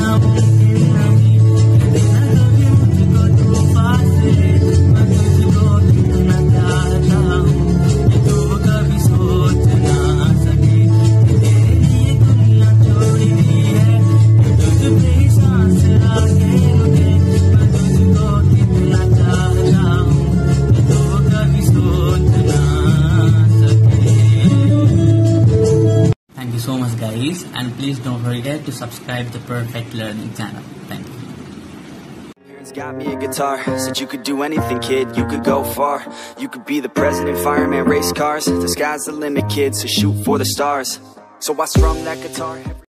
नामुमकिन नहीं, देना कभी मुझको तू फासले, मैं तुझको कितना चाहता हूँ कि तू कभी सोच ना सके, तेरे लिए दुनिया छोड़ी दी है, तुझ पे सांस आके रुके, मैं तुझको कितना चाहता हूँ कि तू कभी सोच ना सके। Thank you so much guys, and please don't forget to subscribe the Perfect Learning channel. Thank you. Parents got me a guitar, said you could do anything kid, you could go far. You could be the president, fireman, race cars. The sky's the limit kid, so shoot for the stars. So I strummed that guitar.